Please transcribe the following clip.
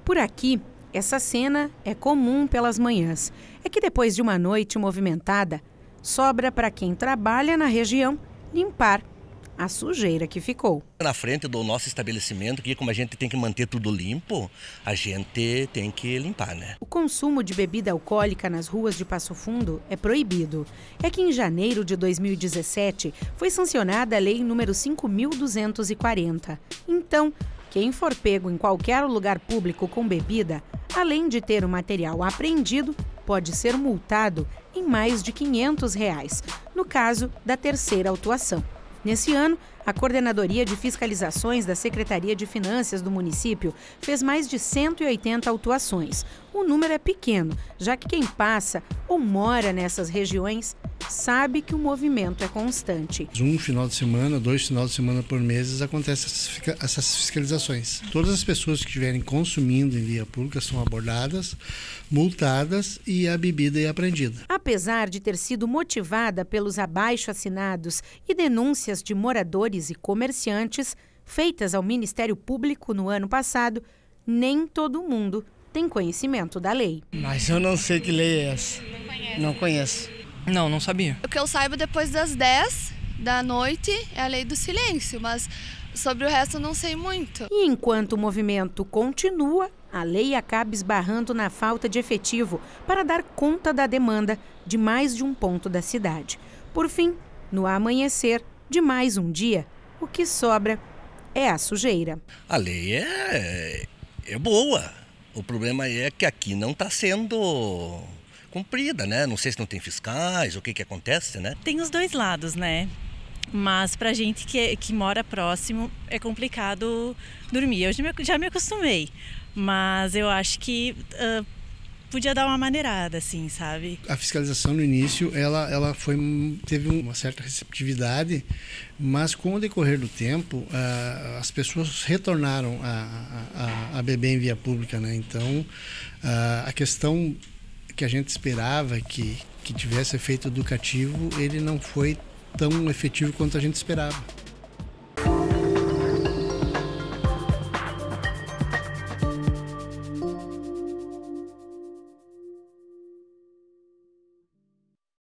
Por aqui, essa cena é comum pelas manhãs. É que depois de uma noite movimentada, sobra para quem trabalha na região limpar a sujeira que ficou. Na frente do nosso estabelecimento, que como a gente tem que manter tudo limpo, a gente tem que limpar, né? O consumo de bebida alcoólica nas ruas de Passo Fundo é proibido. É que em janeiro de 2017 foi sancionada a Lei número 5.240. Então, quem for pego em qualquer lugar público com bebida, além de ter o material apreendido, pode ser multado em mais de R$500, no caso da terceira autuação. Nesse ano, a Coordenadoria de Fiscalizações da Secretaria de Finanças do município fez mais de 180 autuações. O número é pequeno, já que quem passa ou mora nessas regiões sabe que o movimento é constante. Um final de semana, 2 finais de semana por mês acontecem essas fiscalizações. Todas as pessoas que estiverem consumindo em via pública são abordadas, multadas e a bebida é apreendida. Apesar de ter sido motivada pelos abaixo-assinados e denúncias de moradores e comerciantes feitas ao Ministério Público no ano passado, nem todo mundo tem conhecimento da lei. Mas eu não sei que lei é essa. Não conheço. Não sabia. O que eu saiba, depois das 10 da noite é a lei do silêncio, mas sobre o resto eu não sei muito. E enquanto o movimento continua, a lei acaba esbarrando na falta de efetivo para dar conta da demanda de mais de um ponto da cidade. Por fim, no amanhecer de mais um dia, o que sobra é a sujeira. A lei é boa. O problema é que aqui não está sendo cumprida, né? Não sei se não tem fiscais, o que acontece, né? Tem os dois lados, né? Mas pra gente que mora próximo é complicado dormir. Eu já me acostumei, mas eu acho que podia dar uma maneirada, assim, sabe? A fiscalização no início, teve uma certa receptividade, mas com o decorrer do tempo, as pessoas retornaram a beber em via pública, né? Então, a questão que a gente esperava que tivesse efeito educativo, ele não foi tão efetivo quanto a gente esperava.